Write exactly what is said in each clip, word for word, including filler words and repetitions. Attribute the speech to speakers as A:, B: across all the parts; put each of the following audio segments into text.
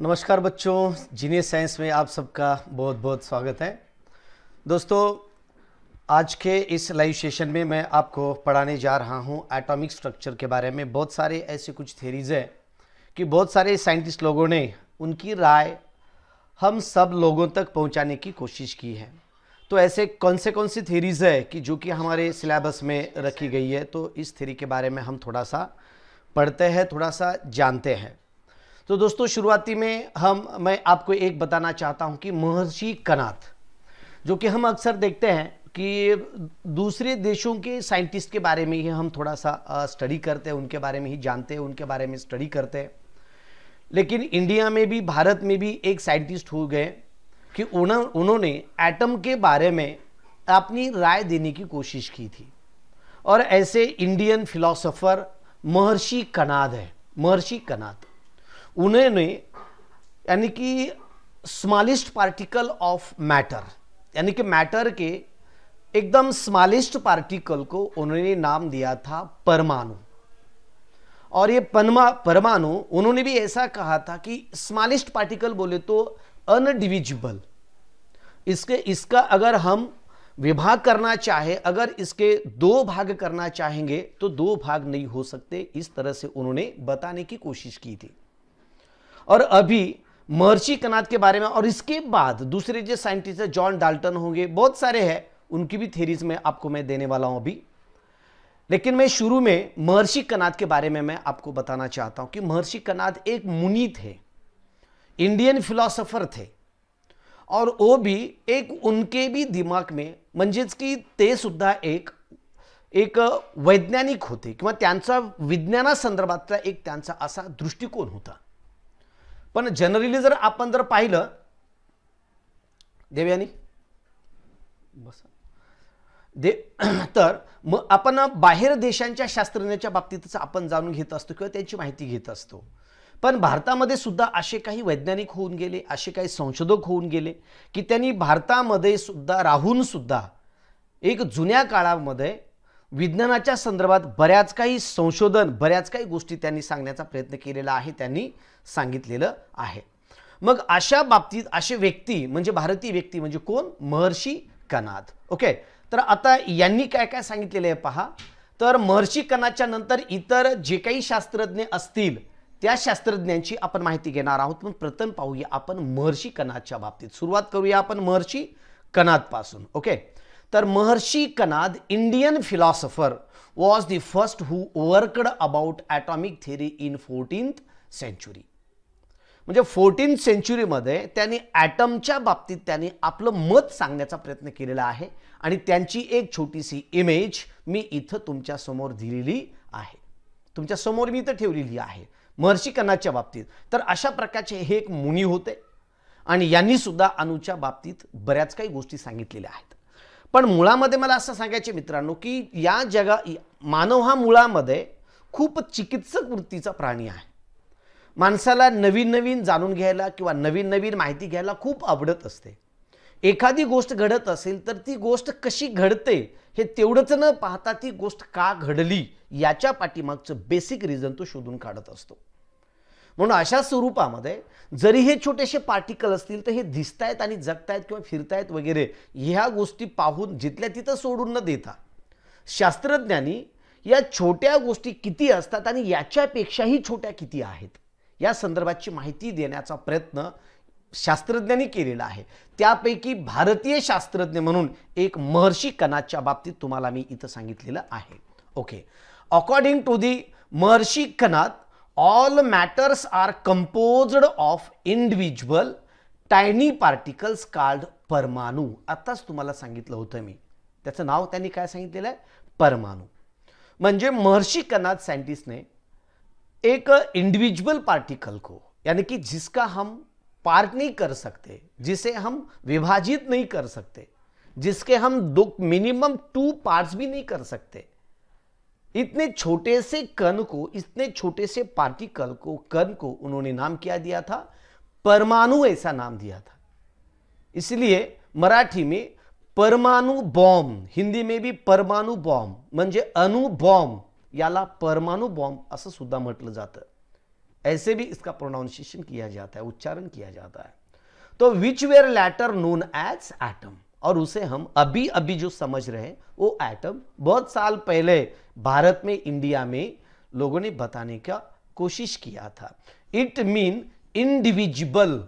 A: नमस्कार बच्चों, genius science में आप सबका बहुत बहुत स्वागत है। दोस्तों, आज के इस लाइव सेशन में मैं आपको पढ़ाने जा रहा हूं एटॉमिक स्ट्रक्चर के बारे में। बहुत सारे ऐसे कुछ थ्योरीज है कि बहुत सारे साइंटिस्ट लोगों ने उनकी राय हम सब लोगों तक पहुंचाने की कोशिश की है। तो ऐसे कौन से कौन सी थ्योरीज है कि जो कि हमारे सिलेबस में रखी गई है, तो इस थ्योरी के बारे में हम थोड़ा सा पढ़ते हैं, थोड़ा सा जानते हैं। तो दोस्तों, शुरुआती में हम मैं आपको एक बताना चाहता हूं कि महर्षि कणाद, जो कि हम अक्सर देखते हैं कि दूसरे देशों के साइंटिस्ट के बारे में ही हम थोड़ा सा स्टडी करते हैं, उनके बारे में ही जानते हैं, उनके बारे में स्टडी करते हैं। लेकिन इंडिया में भी, भारत में भी एक साइंटिस्ट हो गए कि उन्होंने एटम के बारे में अपनी राय देने की कोशिश की थी। और ऐसे इंडियन फिलोसोफर महर्षि कणाद है। महर्षि कणाद उन्होंने यानी कि स्मॉलेस्ट पार्टिकल ऑफ मैटर, यानी कि मैटर के एकदम स्मॉलेस्ट पार्टिकल को उन्होंने नाम दिया था परमाणु। और ये परमा परमाणु उन्होंने भी ऐसा कहा था कि स्मॉलेस्ट पार्टिकल बोले तो अनडिविजिबल, इसके इसका अगर हम विभाग करना चाहे, अगर इसके दो भाग करना चाहेंगे तो दो भाग नहीं हो सकते। इस तरह से उन्होंने बताने की कोशिश की थी। और अभी महर्षि कणाद के बारे में, और इसके बाद दूसरे जो साइंटिस्ट है जॉन डाल्टन होंगे, बहुत सारे हैं, उनकी भी थ्योरीज में आपको मैं देने वाला हूं अभी। लेकिन मैं शुरू में महर्षि कणाद के बारे में मैं आपको बताना चाहता हूं कि महर्षि कणाद एक मुनि थे, इंडियन फिलोसोफर थे। और वो भी एक उनके भी दिमाग में म्हणजेच की ते सुद्धा एक एक वैज्ञानिक होते किंवा त्यांचा विज्ञानासंदर्भातला एक त्यांचा असा दृष्टिकोन होता। पण जनरली जर आपण जर पाहिलं, देवयानी बस दे तर मग आपण बाहेर देशांच्या शास्त्रज्ञांच्या बाबतीतच आपण जाणून घेत असतो किंवा त्यांची माहिती घेत असतो। पण भारतामध्ये सुद्धा असे काही वैज्ञानिक होऊन गेले, असे काही संशोधक होऊन गेले की त्यांनी भारतामध्ये सुद्धा राहून सुद्धा एक जुन्या काळामध्ये विज्ञानाच्या संदर्भात बऱ्याच काही संशोधन, बऱ्याच काही गोष्टी त्यांनी सांगण्याचा प्रयत्न केलेला आहे, त्यांनी सांगितलेलं आहे। मग अशा बाबतीत असे व्यक्ती म्हणजे भारतीय व्यक्ती म्हणजे कोण? महर्षि कणाद। ओके, तर आता यांनी काय काय सांगितलेले आहे पहा। तर महर्षि कणादच्या नंतर इतर जे काही शास्त्रज्ञ असतील त्या शास्त्रज्ञांची आपण माहिती घेणार आहोत। पण प्रथम पाहूया आपण महर्षि कणादच्या बाबतीत। सुरुवात करूया आपण महर्षि कणाद पासून। ओके, तर Maharshi Kanad Indian philosopher was the first who worked about atomic theory in fourteenth century. म्हणजे फोर्टीन्थ सेंचुरी मध्ये त्यांनी ॲटमच्या बाबतीत त्यांनी आपलं मत सांगण्याचा प्रयत्न केलेला आहे। आणि त्यांची एक छोटीशी इमेज मी इथं तुमच्या समोर दिलेली आहे, तुमच्या समोर मी इथं ठेवलेली आहे महर्षि कणादच्या बाबतीत। तर अशा प्रकारचे हे एक मुनी होते आणि यांनी सुद्धा अणूच्या बाबतीत बऱ्याच काही गोष्टी सांगितलेल्या आहेत। पण मुळामध्ये मला असं सांगायचे मित्रांनो की या जगा मानव हा मुळामध्ये खूप चिकित्सक वृत्तीचा प्राणी आहे। माणसाला नवीन नवीन जाणून घ्यायला किंवा नवीन नवीन माहिती घ्यायला खूप आवडत असते। एखादी गोष्ट घडत असेल तर ती गोष्ट कशी घडते हे तेवढंच न पाहता ती गोष्ट का घडली याच्या पाठीमागचं बेसिक रिझन तो शोधून काढत असतो। म्हणून अशा स्वरूपामध्ये जरी हे छोटेसे पार्टिकल असतील तर हे दिसतायत आणि जगतायत किंवा फिरतायत वगैरे, ह्या गोष्टी पाहून जिथल्या तिथं सोडून न देता शास्त्रज्ञांनी या छोट्या गोष्टी किती असतात आणि याच्यापेक्षाही छोट्या किती आहेत या संदर्भाची माहिती देण्याचा प्रयत्न शास्त्रज्ञांनी केलेला आहे। त्यापैकी भारतीय शास्त्रज्ञ म्हणून एक महर्षि कणादच्या बाबतीत तुम्हाला मी इथं सांगितलेलं आहे। Okay, according to the Maharshi Kanada, all matters are composed of individual tiny particles called परमाणु। आताच तुम्हाला सांगितलं होतं मी, त्याचं नाव त्यांनी काय सांगितलेलं आहे? परमाणु। म्हणजे महर्षि कणाद साइंटिस्ट ने एक इंडिविजुअल पार्टिकल को, यानी कि जिसका हम पार्ट नहीं कर सकते, जिसे हम विभाजित नहीं कर सकते, जिसके हम दो मिनिमम टू पार्ट्स भी नहीं कर सकते, इतने छोटे से कण को, इतने छोटे से पार्टिकल को, कण को उन्होंने नाम क्या दिया था? परमाणु, ऐसा नाम दिया था। इसलिए मराठी में परमाणु बॉम्ब, हिंदी में भी परमाणु बॉम्ब म्हणजे अणु बॉम्ब, याला परमाणु बॉम्ब असं सुद्धा म्हटलं जातं। ऐसे भी इसका प्रोनाउंसिएशन किया जाता है, उच्चारण किया जाता है। तो which were later known as atom, और उसे हम अभी अभी जो समझ रहे हैं वो एटम बहुत साल पहले भारत में, इंडिया में लोगों ने बताने का कोशिश किया था। It mean indivisible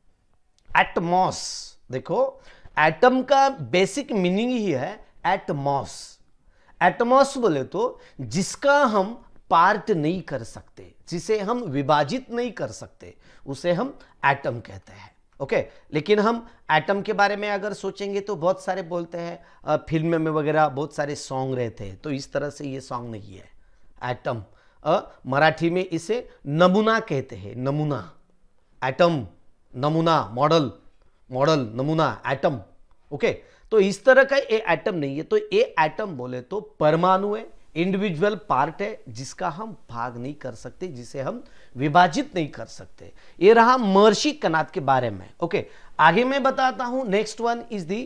A: atomos. देखो एटम का बेसिक मीनिंग ही है एटमॉस। एटमॉस बोले तो जिसका हम पार्ट नहीं कर सकते, जिसे हम विभाजित नहीं कर सकते, उसे हम एटम कहते हैं। Okay okay? लेकिन हम एटम के बारे में अगर सोचेंगे तो बहुत सारे बोलते हैं, फिल्म में वगैरह बहुत सारे सॉन्ग रहते हैं, तो इस तरह से ये सॉन्ग नहीं है। एटम आ, मराठी में इसे नमूना कहते हैं, नमूना, एटम, नमूना, मॉडल, मॉडल, नमूना, एटम। ओके, तो इस तरह का ये एटम नहीं है। तो ये एटम बोले तो परमाणु है, इंडिविजुअल पार्ट है, जिसका हम भाग नहीं कर सकते, जिसे हम विभाजित नहीं कर सकते। ये रहा महर्षि कनाद के बारे में। ओके, आगे मैं बताता हूं। Next one is the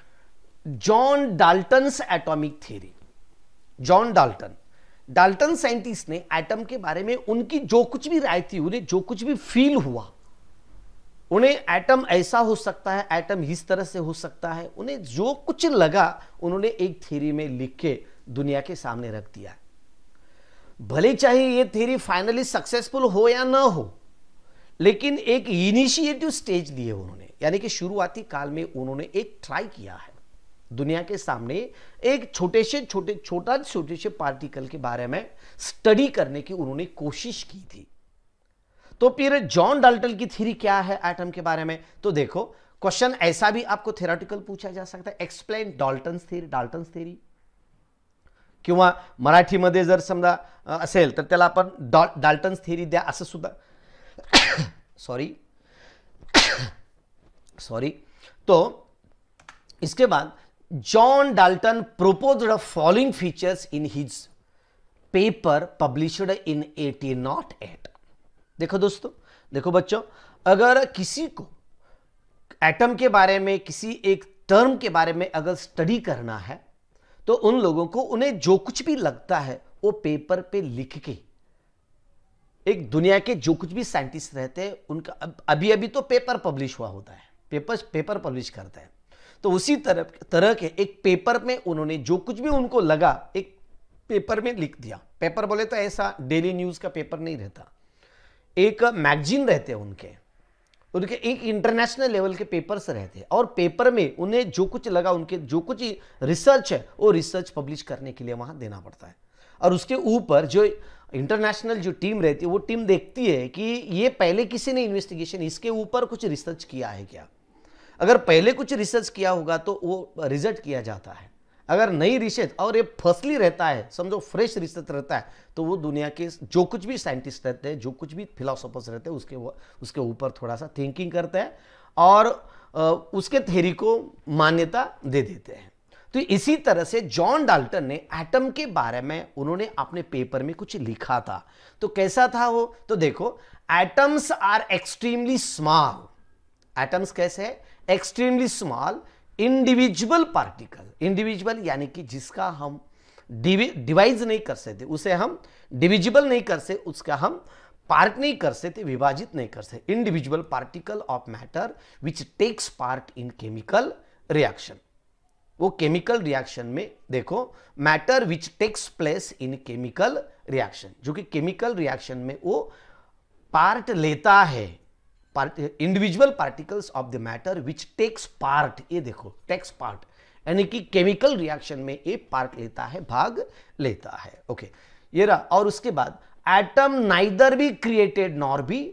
A: John Dalton's atomic theory. John Dalton, Dalton scientist ने एटम के बारे में उनकी जो कुछ भी राय थी, उन्हें जो कुछ भी फील हुआ, उन्हें एटम ऐसा हो सकता है, एटम इस तरह से हो सकता है, उन्हें जो कुछ लगा उन्होंने एक थ्योरी में लिख के दुनिया के सामने रख दिया। भले चाहे ये थ्योरी फाइनली सक्सेसफुल हो या ना हो, लेकिन एक इनिशिएटिव स्टेज लिए उन्होंने, यानी कि शुरुआती काल में उन्होंने एक ट्राई किया है दुनिया के सामने एक छोटे से छोटे छोटा छोटे से पार्टिकल के बारे में स्टडी करने की उन्होंने कोशिश की थी। तो फिर जॉन डाल्टन की थ्योरी क्या है एटम के बारे में? तो देखो क्वेश्चन ऐसा भी आपको थ्योरेटिकल पूछा जा सकता है, explain Dalton's theory, Dalton's theory, किंवा मराठीमध्ये जर समजा असेल तर त्याला आपण डाल्टन्स थ्योरी द्या असं सुद्धा सॉरी सॉरी तो इसके बाद John Dalton proposed the following features in his paper published in eighteen oh eight। देखो दोस्तों, देखो बच्चों, अगर किसी को एटम के बारे में, किसी एक टर्म के बारे में अगर स्टडी करना है, तो उन लोगों को उन्हें जो कुछ भी लगता है वो पेपर पे लिख के, एक दुनिया के जो कुछ भी साइंटिस्ट रहते हैं उनका अभी अभी तो पेपर पब्लिश हुआ होता है, पेपर पेपर पब्लिश करते हैं, तो उसी तरह तरह के एक पेपर में उन्होंने जो कुछ भी उनको लगा एक पेपर में लिख दिया। पेपर बोले तो ऐसा डेली न्यूज का पेपर नहीं रहता, एक मैगजीन रहते हैं उनके उनके एक इंटरनेशनल लेवल के पेपर्स रहते हैं, और पेपर में उन्हें जो कुछ लगा, उनके जो कुछ रिसर्च है वो रिसर्च पब्लिश करने के लिए वहां देना पड़ता है। और उसके ऊपर जो इंटरनेशनल जो टीम रहती है वो टीम देखती है कि ये पहले किसी ने इन्वेस्टिगेशन इसके ऊपर कुछ रिसर्च किया है क्या। अगर पहले कुछ रिसर्च किया होगा तो वो रिजल्ट किया जाता है, अगर नई रिसर्च और ये फर्स्टली रहता है, समझो फ्रेश रिसर्च रहता है, तो वो दुनिया के जो कुछ भी साइंटिस्ट रहते हैं, जो कुछ भी फिलोसोफर्स रहते हैं, उसके उसके ऊपर थोड़ा सा थिंकिंग करते हैं और उसके थ्योरी को मान्यता दे देते हैं। तो इसी तरह से जॉन डाल्टन ने एटम के बारे में उन्होंने अपने पेपर में कुछ लिखा था। तो कैसा था वो? तो देखो, atoms are extremely small. Atoms कैसे है? Extremely small individual particle. Individual यानी कि जिसका हम डिवाइज नहीं कर सकते, उसे हम डिविजिबल नहीं कर सकते, उसका हम पार्ट नहीं कर सकते, विभाजित नहीं कर सकते। Individual particle of matter which takes part in chemical reaction. वो केमिकल रिएक्शन में देखो, matter which takes place in chemical reaction, जो कि केमिकल रिएक्शन में वो पार्ट लेता है, individual particles of the matter which takes part. ये देखो, टेक्स पार्ट यानी कि केमिकल रिएक्शन में ये पार्ट लेता है, भाग लेता है। ओके, ये रहा। और उसके बाद atom neither be created nor be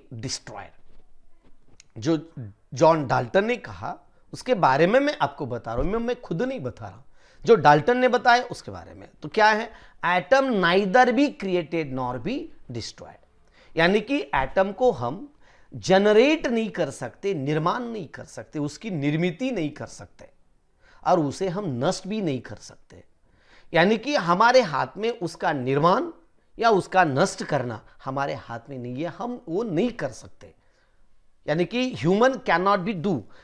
A: destroyed. जो जॉन डाल्टन ने कहा उसके बारे में मैं आपको बता रहा हूं, मैं मैं खुद नहीं बता रहा, जो डाल्टन ने बताया उसके बारे में। तो क्या है? Atom neither be created nor be destroyed, यानी कि एटम को हम जनरेट नहीं कर सकते, निर्माण नहीं कर सकते, उसकी निर्मित नहीं कर सकते, और उसे हम नष्ट भी नहीं कर सकते। यानी कि हमारे हाथ में उसका निर्माण या उसका नष्ट करना हमारे हाथ में नहीं है, हम वो नहीं कर सकते। यानी कि human can not be do,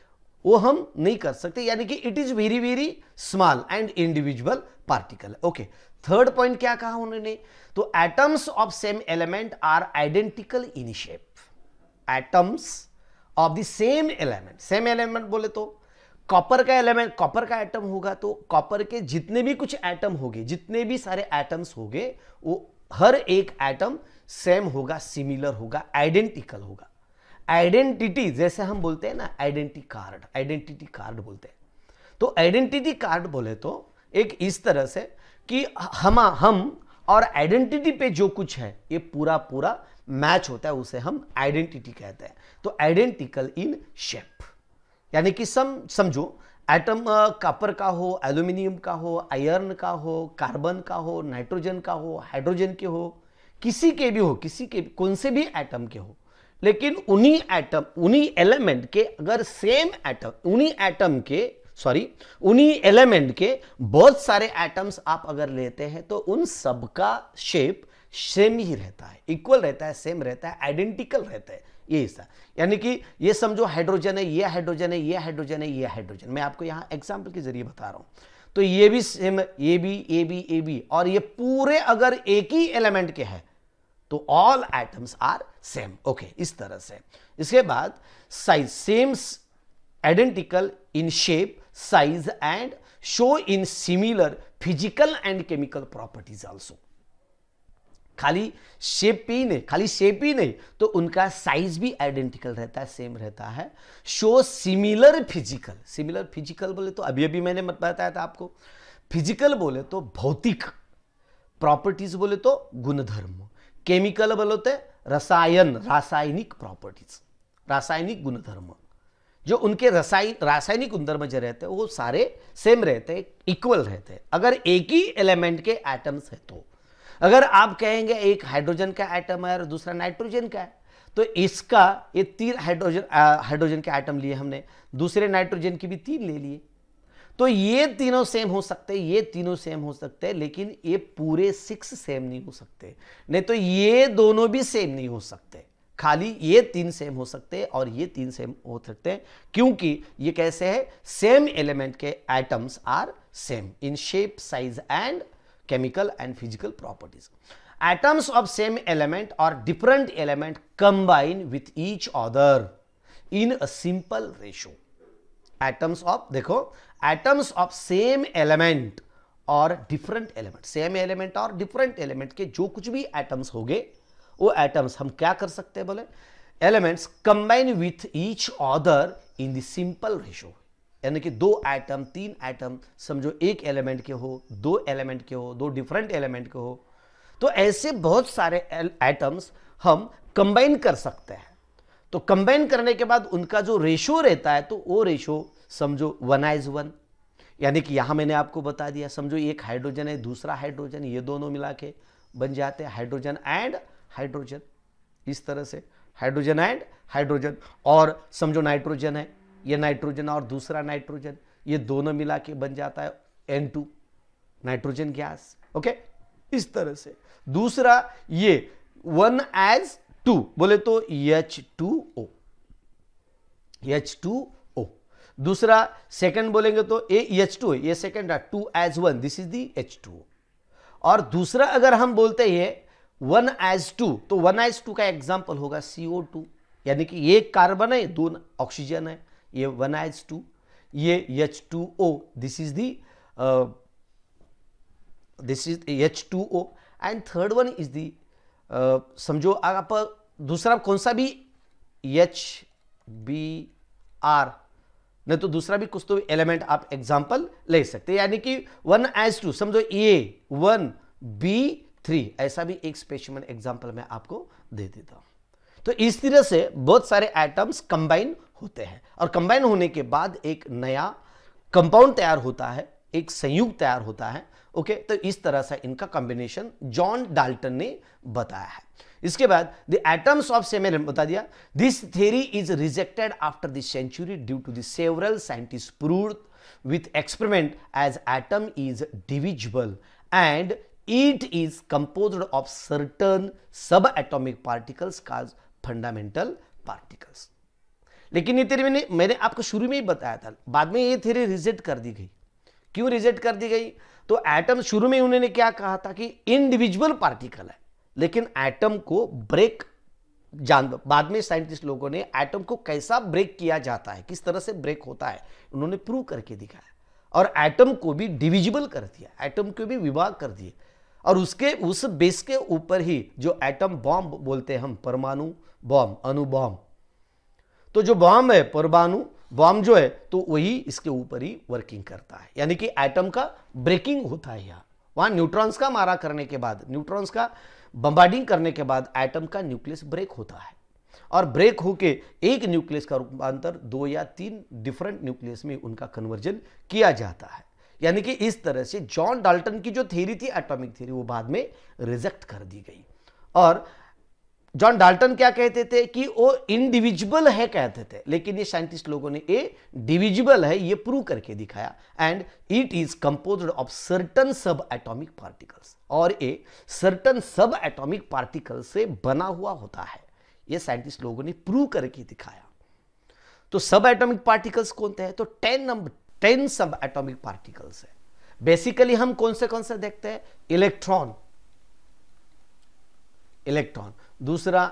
A: वो हम नहीं कर सकते, यानी कि it is very very small and individual particle. Okay, third point क्या कहा उन्होंने, तो atoms of same element are identical in shape. Atoms of the same element, same element बोले तो कॉपर का एलिमेंट, कॉपर का एटम होगा तो कॉपर के जितने भी कुछ एटम होंगे, जितने भी सारे एटम्स होंगे, वो हर एक एटम सेम होगा, सिमिलर होगा, आइडेंटिकल होगा। आइडेंटिटी जैसे हम बोलते हैं ना, आइडेंटिटी कार्ड, आइडेंटिटी कार्ड बोलते हैं। तो आइडेंटिटी कार्ड बोले तो एक इस तरह से कि हम हम और आइडेंटिटी पे जो कुछ है ये पूरा पूरा मैच होता है, उसे हम आइडेंटिटी कहते हैं। तो आइडेंटिकल इन शेप, यानी कि सम समझो एटम कॉपर का हो, एल्यूमिनियम का हो, आयरन का हो, कार्बन का हो, नाइट्रोजन का हो, हाइड्रोजन के हो, किसी के भी हो, किसी के कौन से भी एटम के हो, लेकिन उन्हीं एटम उन्हीं एलिमेंट के अगर सेम एटम उन्हीं एटम के सॉरी उन्हीं एलिमेंट के बहुत सारे एटम्स आप अगर लेते हैं तो उन सब का शेप सेम ही रहता है, इक्वल रहता है, सेम रहता है, आइडेंटिकल रहता है। ये हिस्सा, यानी कि ये समझो हाइड्रोजन है, ये हाइड्रोजन है, ये हाइड्रोजन है, ये हाइड्रोजन, मैं आपको यहां एग्जांपल के जरिए बता रहा हूं। तो ये भी सेम, ये भी, ये भी, ये भी, और ये पूरे अगर एक ही एलिमेंट के हैं तो all atoms are same. Okay, इस तरह से। इसके बाद size, same identical in shape, size and show in similar physical and chemical properties also. खाली शेप ही नहीं, खाली शेप ही नहीं तो उनका साइज भी आइडेंटिकल रहता है, सेम रहता है। Show similar physical, similar physical बोले तो अभी अभी मैंने बताया था आपको, फिजिकल बोले तो भौतिक, प्रॉपर्टीज बोले तो गुणधर्म, केमिकल बोले तो रसायन, रासायनिक प्रॉपर्टीज, रासायनिक गुणधर्म, जो उनके रसायन रासायनिक गुणधर्म जो रहते हैं वो सारे सेम रहते हैं, इक्वल रहते हैं। अगर एक ही एलिमेंट के एटम्स है तो अगर आप कहेंगे एक हाइड्रोजन का एटम है और दूसरा नाइट्रोजन का है, तो इसका ये तीन हाइड्रोजन हाइड्रोजन के एटम लिए हमने, दूसरे नाइट्रोजन की भी तीन ले लिए, तो ये तीनों सेम हो सकते हैं, ये तीनों सेम हो सकते हैं, लेकिन ये पूरे सिक्स सेम नहीं हो सकते, नहीं तो ये दोनों भी सेम नहीं हो सकते, खाली ये तीन सेम हो सकते हैं और ये तीन सेम हो सकते हैं। क्योंकि ये कैसे है, सेम एलिमेंट के atoms are same in shape, size and chemical and physical properties. Atoms of same element or different element combine with each other in a simple ratio. Atoms of, देखो, atoms of same element और different element, same element और different element के जो कुछ भी atoms होंगे, वो atoms हम क्या कर सकते हैं बोले, elements combine with each other in the simple ratio. यानी कि दो एटम, तीन एटम समझो एक एलिमेंट के हो, दो एलिमेंट के हो, दो डिफरेंट एलिमेंट के हो, तो ऐसे बहुत सारे एटम्स हम कंबाइन कर सकते हैं। तो कंबाइन करने के बाद उनका जो रेशो रहता है तो वो रेशो समझो वन एज वन, यानी कि यहां मैंने आपको बता दिया, समझो एक हाइड्रोजन है, दूसरा हाइड्रोजन, ये दोनों मिला के बन जाते हैं हाइड्रोजन एंड हाइड्रोजन, इस तरह से हाइड्रोजन एंड हाइड्रोजन। और समझो नाइट्रोजन है, ये नाइट्रोजन और दूसरा नाइट्रोजन, ये दोनों मिला के बन जाता है N two, nitrogen gas. Okay, इस तरह से। दूसरा ये वन एज टू बोले तो H two O, H two O. दूसरा सेकंड बोलेंगे तो ए एच टू है, ये सेकंड है, two as one, this is the H two O. और दूसरा अगर हम बोलते हैं वन एज टू, तो वन एज टू का एग्जांपल होगा सी ओ टू, यानी कि ये कार्बन है, दो ऑक्सीजन है, ये वन एच टू, ये H two O, this is the this is H two O. And third one is the, समझो आप दूसरा कौन सा भी एच बी आर, नहीं तो दूसरा भी कुछ तो एलिमेंट आप एग्जांपल ले सकते हैं, यानी कि वन एच टू समझो ए वन बी थ्री, ऐसा भी एक स्पेसिमन एग्जांपल मैं आपको दे देता हूं। तो इस तरह से बहुत सारे एटम्स कंबाइन होते हैं और कंबाइन होने के बाद एक नया कंपाउंड तैयार होता है, एक संयुक्त तैयार होता है। ओके, तो इस तरह से इनका कॉम्बिनेशन जॉन डाल्टन ने बताया है। इसके बाद the atoms of same element बता दिया। This theory is rejected after the century due to the several scientist proved with experiment as atom is divisible and it is composed of certain subatomic particles called fundamental particles. लेकिन ये theory मैंने मैंने आपको शुरू में ही बताया था, बाद में ये थ्योरी रिजेक्ट कर दी गई। क्यों रिजेक्ट कर दी गई? तो एटम, शुरू में उन्होंने क्या कहा था कि इंडिविजुअल पार्टिकल है, लेकिन एटम को ब्रेक जान, बाद में साइंटिस्ट लोगों ने एटम को कैसा ब्रेक किया जाता है, किस तरह से ब्रेक होता है, उन्होंने प्रूव करके दिखाया। और एटम को भी डिविजिबल कर दिया, एटम को भी विभाग कर दिए, और उसके उस बेस के ऊपर ही जो एटम बॉम्ब बोलते हैं हम, परमाणु बॉम्ब, अणु बॉम्ब, तो जो बॉम्ब है परमाणु बॉम्ब जो है, तो वही इसके ऊपर ही वर्किंग करता है। यानी कि एटम का ब्रेकिंग होता है यहाँ, वहां न्यूट्रॉन्स का मारा करने के बाद, न्यूट्रॉन्स का बम्बार्डिंग करने के बाद एटम का न्यूक्लियस ब्रेक होता है, और ब्रेक होके एक न्यूक्लियस का रूपांतर दो या तीन डिफरेंट न्यूक्लियस में उनका कन्वर्जन किया जाता है। यानी कि इस तरह से जॉन डाल्टन की जो थ्योरी थी एटॉमिक थ्योरी, वो बाद में रिजेक्ट कर दी गई। और जॉन डाल्टन क्या कहते थे कि वो इंडिविजुअल है कहते थे, लेकिन ये साइंटिस्ट लोगों ने ये डिविजिबल है ये प्रूव करके दिखाया। And it is composed of certain sub atomic particles, और ये सर्टन सब एटॉमिक पार्टिकल से बना हुआ होता है, ये साइंटिस्ट लोगों ने प्रूव करके दिखाया। तो सब एटॉमिक पार्टिकल्स कौन थे? तो ten number ten sub atomic particles है। बेसिकली हम कौन से कौन से देखते हैं? इलेक्ट्रॉन, इलेक्ट्रॉन, दूसरा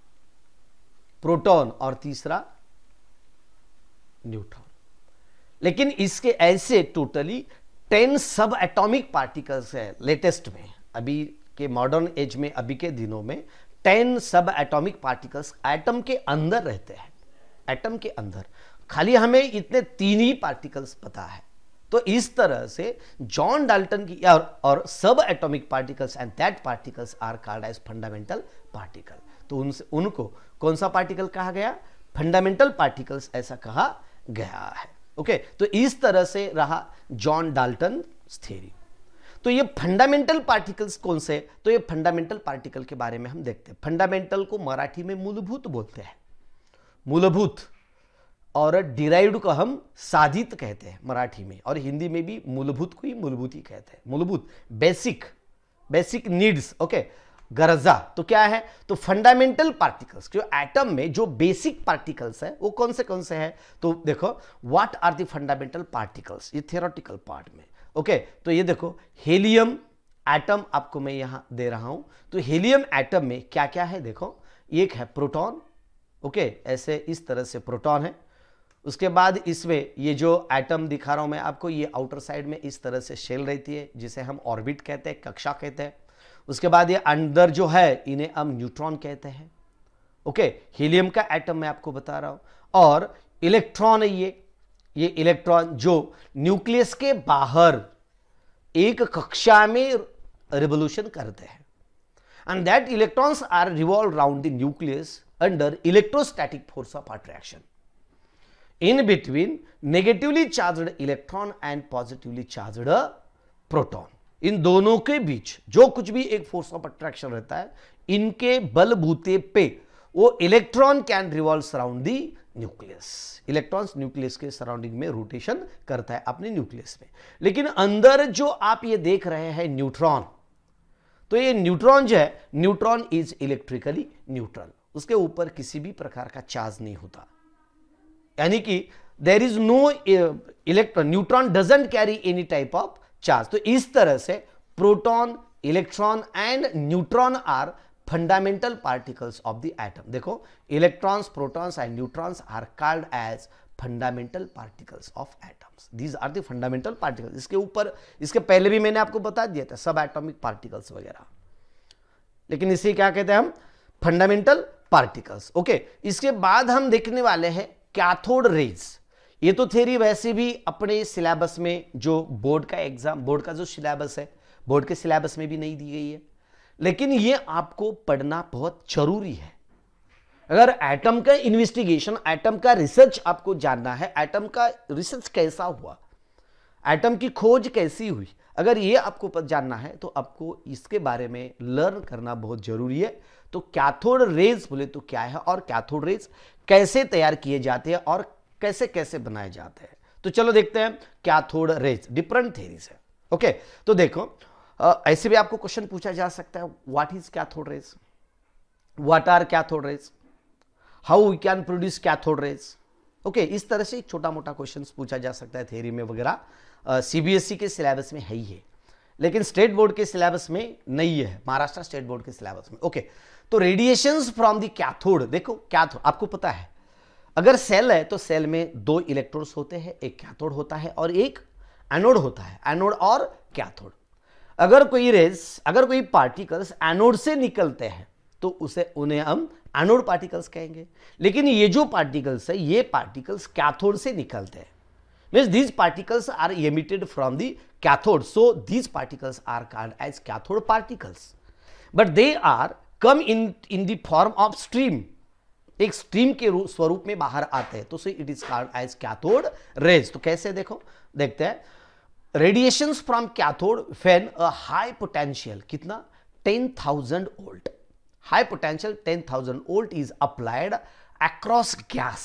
A: प्रोटॉन, और तीसरा न्यूट्रॉन। लेकिन इसके ऐसे totally ten sub atomic particles है लेटेस्ट में, अभी के मॉडर्न एज में, अभी के दिनों में ten sub atomic particles atom के अंदर रहते हैं, एटम के अंदर। खाली हमें इतने तीन ही पार्टिकल्स पता है। तो इस तरह से जॉन डाल्टन की और, और sub atomic particles and that particles are called as fundamental particle. तो उनसे उनको कौन सा पार्टिकल कहा गया? फंडामेंटल पार्टिकल्स ऐसा कहा गया है। ओके, तो इस तरह से रहा जॉन डाल्टन थ्योरी। तो ये फंडामेंटल पार्टिकल्स कौन से? तो ये फंडामेंटल पार्टिकल के बारे में हम देखते हैं। फंडामेंटल को मराठी में मूलभूत बोलते हैं, मूलभूत, और डिराइव्ड को हम साधित कहते हैं मराठी में, और हिंदी में भी मूलभूत को ही मूलभूत ही कहते हैं। मूलभूत, बेसिक, बेसिक नीड्स, ओके, गरजा। तो क्या है? तो फंडामेंटल पार्टिकल्स, जो एटम में जो बेसिक पार्टिकल्स है वो कौन से कौन से हैं? तो देखो, what are the fundamental particles, ये थियोरेटिकल पार्ट में। ओके, तो ये देखो, हीलियम एटम आपको मैं यहां दे रहा हूं। तो हीलियम एटम में क्या क्या है? देखो, एक है प्रोटॉन, ओके, ऐसे इस तरह से प्रोटॉन है। उसके बाद इसमें ये जो एटम दिखा रहा हूं मैं आपको, ये आउटर साइड में इस तरह से शेल रहती है, जिसे हम ऑर्बिट कहते हैं, कक्षा कहते हैं। उसके बाद ये अंदर जो है, इन्हें हम न्यूट्रॉन कहते हैं। ओके, हीलियम का एटम मैं आपको बता रहा हूं। और इलेक्ट्रॉन है ये ये इलेक्ट्रॉन जो न्यूक्लियस के बाहर एक कक्षा में रिवोल्यूशन करते हैं, and that electrons are revolve round the nucleus under electrostatic force of attraction in between negatively charged electron and positively charged proton। इन दोनों के बीच जो कुछ भी एक फोर्स ऑफ अट्रैक्शन रहता है, इनके बलबूते पे वो electron can revolve around the nucleus. Electrons nucleus के सराउंडिंग में रोटेशन करता है अपने न्यूक्लियस में। लेकिन अंदर जो आप ये देख रहे हैं न्यूट्रॉन, तो ये न्यूट्रॉन जो है, न्यूट्रॉन इज इलेक्ट्रिकली न्यूट्रल, उसके ऊपर किसी भी प्रकार का चार्ज नहीं होता। यानी कि there is no electron, neutron doesn't carry any type of charge. तो इस तरह से proton, electron and neutron are fundamental particles of the atom. देखो, electrons, protons and neutrons are called as fundamental particles of atoms. These are the fundamental particles. इसके ऊपर, इसके पहले भी मैंने आपको बता दिया था, सब एटॉमिक पार्टिकल्स वगैरह, लेकिन इसे क्या कहते हैं हम? Fundamental particles. ओके, इसके बाद हम देखने वाले हैं कैथोड रेज। ये तो थ्योरी वैसे भी अपने सिलेबस में, जो बोर्ड का एग्जाम, बोर्ड का जो सिलेबस है, बोर्ड के सिलेबस में भी नहीं दी गई है, लेकिन ये आपको पढ़ना बहुत जरूरी है। अगर एटम का इन्वेस्टिगेशन, एटम का रिसर्च आपको जानना है, एटम का रिसर्च कैसा हुआ, एटम की खोज कैसी हुई, अगर ये आपको जानना है तो आपको इसके बारे में लर्न करना बहुत जरूरी है। तो कैथोड रेज बोले तो क्या है, और कैथोड रेज कैसे तैयार किए जाते हैं, और कैसे कैसे बनाए जाते हैं। तो चलो देखते हैं कैथोड रेज, डिफरेंट थ्योरीज है। ओके, तो देखो, ऐसे भी आपको क्वेश्चन पूछा जा सकता है, what is cathode rays, what are cathode rays, how we can produce cathode rays, okay, इस तरह से एक छोटा मोटा क्वेश्चन पूछा जा सकता है थ्योरी में वगैरह। सीबीएसई के सिलेबस में है ही है, लेकिन स्टेट बोर्ड के सिलेबस में नहीं है, महाराष्ट्र स्टेट बोर्ड के सिलेबस में। ओके, तो रेडिएशंस फ्रॉम द कैथोड, देखो कैथोड आपको पता है, अगर सेल है तो सेल में दो इलेक्ट्रोड्स होते हैं, एक कैथोड होता है और एक एनोड होता है, एनोड और कैथोड। अगर कोई रेज, अगर कोई पार्टिकल्स एनोड से निकलते हैं तो उसे उन्हें हम एनोड पार्टिकल्स कहेंगे, लेकिन ये जो पार्टिकल्स है ये पार्टिकल्स कैथोड से निकलते हैं, means these particles are emitted from the cathode, so these particles are called as cathode particles, but they are come in in the form of stream, एक स्ट्रीम के स्वरूप में बाहर आते हैं, तो so it is called as cathode rays. तो कैसे, देखो देखते हैं, radiations from cathode when a high potential, कितना, ten thousand volt, high potential ten thousand volt is applied across gas,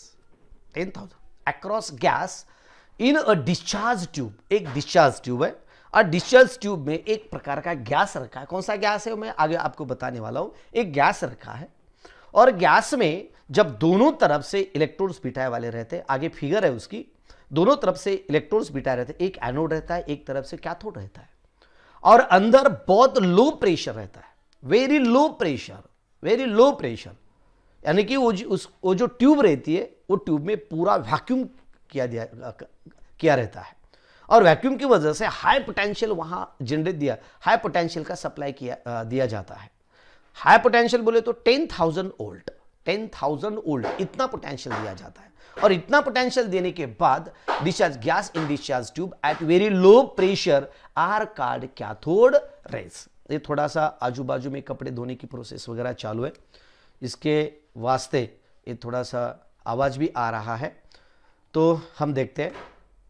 A: ten thousand across gas in a discharge tube, एक discharge tube है और discharge tube में एक प्रकार का gas रखा है। कौन सा गैस है मैं आगे आपको बताने वाला हूं। एक गैस रखा है और गैस में जब दोनों तरफ से इलेक्ट्रोड्स बिठाए वाले रहते हैं, आगे फिगर है उसकी, दोनों तरफ से इलेक्ट्रोड्स बिठाए रहते हैं, एक एनोड रहता है, एक तरफ से कैथोड रहता है, और अंदर बहुत लो प्रेशर रहता है, very low pressure, very low pressure, यानी कि वो उस वो जो ट्यूब रहती है वो ट्यूब में पूरा वैक्यूम किया दिया किया रहता है, और वैक्यूम की वजह से हाई पोटेंशियल वहां जनरेट दिया, हाई पोटेंशियल का सप्लाई किया दिया जाता है। हाई पोटेंशियल बोले तो ten thousand volt, ten thousand volt इतना पोटेंशियल दिया जाता है, और इतना पोटेंशियल देने के बाद discharge gas in discharge tube at very low pressure are called cathode rays. ये थोड़ा सा आजू बाजू में कपड़े धोने की प्रोसेस वगैरह चालू है, इसके वास्ते ये थोड़ा सा आवाज भी आ रहा है, तो हम देखते हैं।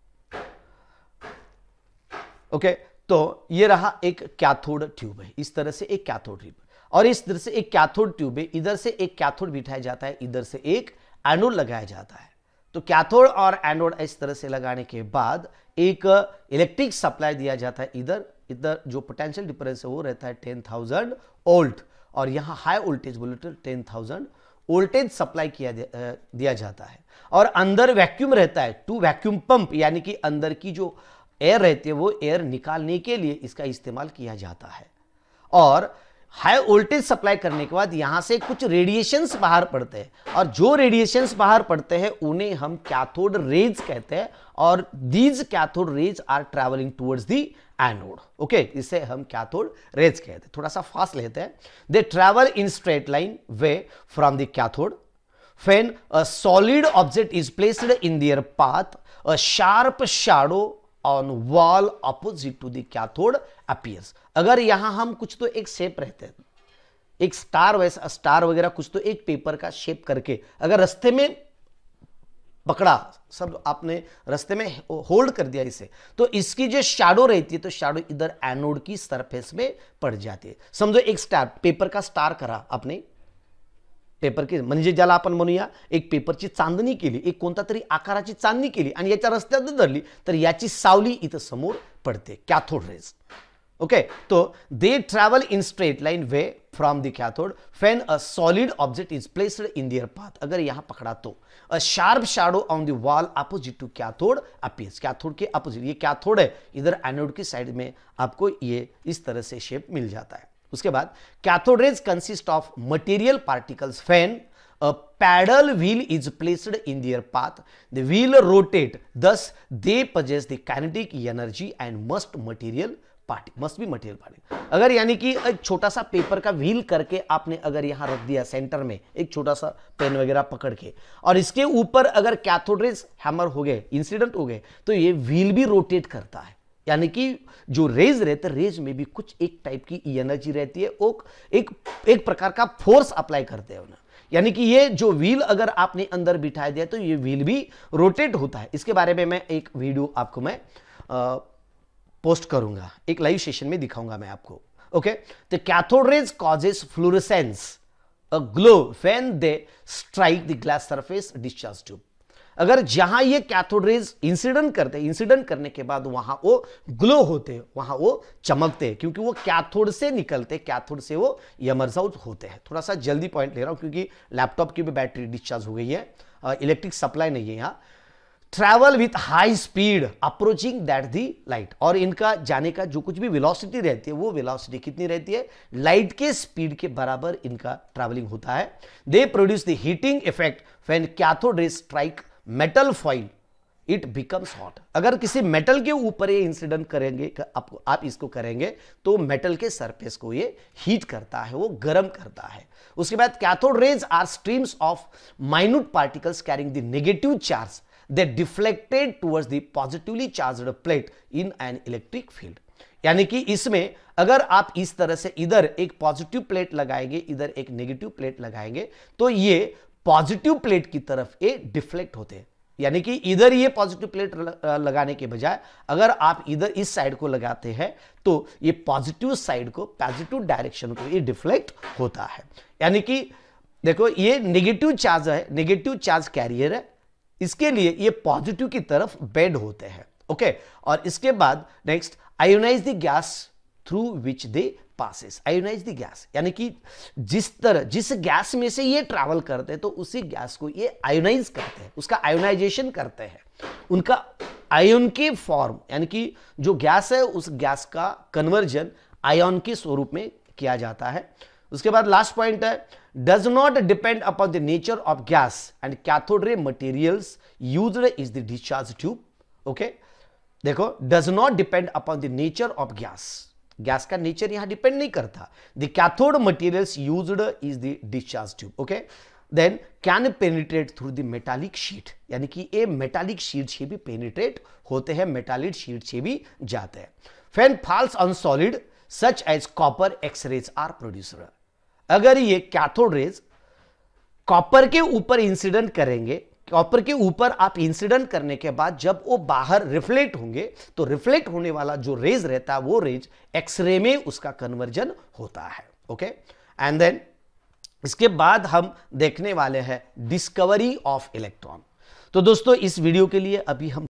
A: ओके okay, तो ये रहा एक कैथोड ट्यूब है, इस तरह से एक कैथोड ट्यूब, और इस तरह से एक कैथोड ट्यूब है, इधर से एक कैथोड बिठाया जाता है, इधर से एक एनोड लगाया जाता है। तो कैथोड और एनोड इस तरह से लगाने के बाद एक इलेक्ट्रिक सप्लाई दिया जाता है, इधर इधर जो पोटेंशियल डिफरेंस है वो रहता है टेन थाउजेंड वोल्ट, और यहाँ हाई वोल्टेज बोले तो टेन थाउजेंड वोल्टेज सप्लाई किया दिया जाता है, और अंदर वैक्यूम रहता है, टू वैक्यूम पंप, यानी कि अंदर की जो एयर रहती है वो एयर निकालने के लिए इसका इस्तेमाल किया जाता है। और हाई वोल्टेज सप्लाई करने के बाद यहां से कुछ रेडिएशंस बाहर पड़ते हैं, और जो रेडिएशंस बाहर पड़ते हैं उन्हें हम कैथोड रेज कहते हैं, और these cathode rays are travelling towards the anode. Okay, इसे हम कैथोड रेज कहते हैं। थोड़ा सा फास्ट लेते हैं। They travel in straight line way from the cathode, when a solid object is placed in their path a sharp shadow on wall opposite to the cathode appears. अगर यहां हम कुछ तो एक शेप रहते हैं, एक स्टार वैसा स्टार वगैरह कुछ तो एक पेपर का शेप करके अगर रास्ते में पकड़ा, सब आपने रास्ते में होल्ड कर दिया इसे, तो इसकी जो शैडो रहती है तो शैडो इधर एनोड की सरफेस में पड़ जाती है। समझो एक स्टार, पेपर का स्टार करा आपने, पेपर की म्हणजे ज्याला आपण म्हणूया एक पेपरची चांदणी केली, एक कोणता तरी आकाराची चांदणी केली आणि याच्या रस्त्यात धरली तर याची सावली इथं समोर पडते, कैथोड रेज। ओके, तो they travel in straight line way from the cathode when a solid object is placed in their path. अगर यहां पकड़ा तो a sharp shadow on the wall opposite to cathode appears. Cathode के अपोजिट, ये cathode है, इधर एनोड की साइड में आपको ये इस तरह से शेप मिल जाता है। उसके बाद cathode rays consist of material particles when a paddle wheel is placed in their path the wheel rotate, thus they possess the kinetic energy and must material party must be material party. अगर यानी कि एक छोटा सा paper का wheel करके आपने अगर यहां रख दिया सेंटर में, एक छोटा सा पेन वगैरह पकड़ के, और इसके ऊपर अगर कैथोड रेज हैमर हो गए, इंसिडेंट हो गए, तो ये व्हील भी रोटेट करता है, यानी कि जो रेज रहते हैं रेज में भी कुछ एक टाइप की एनर्जी रहती है, वो एक एक प्रकार का फोर्स अप्लाई करते हैं उन्हें, यानी कि ये जो व्हील अगर आपने अंदर बिठा दिया तो ये व्हील भी रोटेट होता है। इसके बारे में मैं एक वीडियो आपको मैं आ, पोस्ट करूंगा, एक लाइव सेशन में दिखाऊंगा मैं आपको। Okay, the cathode rays causes fluorescence a glow when they strike the glass surface discharge tube. अगर जहां ये कैथोड रेज इंसिडेंट करते हैं, इंसिडेंट करने के बाद वहां वो ग्लो होते हैं, वहां वो चमकते हैं, क्योंकि वो कैथोड से निकलते, कैथोड से वो एमर्ज आउट होते हैं। थोड़ा सा जल्दी पॉइंट ले रहा हूं क्योंकि लैपटॉप की भी बैटरी डिस्चार्ज हो गई है, इलेक्ट्रिक सप्लाई नहीं है यहाँ, travel with high speed approaching that the light, और इनका जाने का जो कुछ भी वेलोसिटी रहती है वो वेलोसिटी कितनी रहती है, लाइट के स्पीड के बराबर इनका ट्रैवलिंग होता है। They produce the heating effect when cathode rays strike metal foil it becomes hot. अगर किसी मेटल के ऊपर ये इंसिडेंट करेंगे, आप, आप इसको करेंगे तो मेटल के सरफेस को ये हीट करता है, वो गर्म करता है। उसके बाद cathode rays are streams of minute particles carrying the negative charge they deflected towards the positively charged plate in an electric field। यानी कि इसमें अगर आप इस तरह से इधर एक पॉजिटिव प्लेट लगाएंगे, इधर एक नेगेटिव प्लेट लगाएंगे, तो ये पॉजिटिव प्लेट की तरफ ये डिफ्लेक्ट होते हैं। यानी कि इधर ये पॉजिटिव प्लेट लगाने के बजाय अगर आप इधर इस साइड को लगाते हैं तो ये पॉजिटिव साइड को, पॉजिटिव डायरेक्शन को ये डिफ्लेक्ट होता है। यानी कि देखो ये नेगेटिव चार्ज है, नेगेटिव चार्ज कैरियर है, इसके लिए ये पॉजिटिव की तरफ बेड होते हैं। ओके, और इसके बाद next ionize the gas through which they passes. Ionize the gas यानी कि जिस तरह जिस गैस में से ये ट्रैवल करते हैं तो उसी गैस को ये आयोनाइज करते हैं, उसका आयोनाइजेशन करते हैं, उनका आयन के फॉर्म यानी कि जो गैस है उस गैस का कन्वर्जन आयन के स्वरूप में किया जाता है। उसके बाद लास्ट पॉइंट है does not depend upon the nature of gas and cathode ray materials used is the discharge tube। okay, देखो does not depend upon the nature of gas, gas का नेचर यहां डिपेंड नहीं करता। the cathode materials used is the discharge tube। okay, then can penetrate through the metallic sheet, यानी कि ये metallic sheet से भी पेनिट्रेट होते हैं, मेटालिक शीट से भी जाते हैं। when falls on solid such as copper x-rays are produced। अगर ये कैथोड रेज कॉपर के ऊपर इंसिडेंट करेंगे, कॉपर के ऊपर आप इंसिडेंट करने के बाद जब वो बाहर रिफ्लेक्ट होंगे तो रिफ्लेक्ट होने वाला जो रेज रहता है वो रेज एक्सरे में उसका कन्वर्जन होता है। ओके, एंड देन इसके बाद हम देखने वाले हैं डिस्कवरी ऑफ इलेक्ट्रॉन। तो दोस्तों इस वीडियो के लिए अभी हम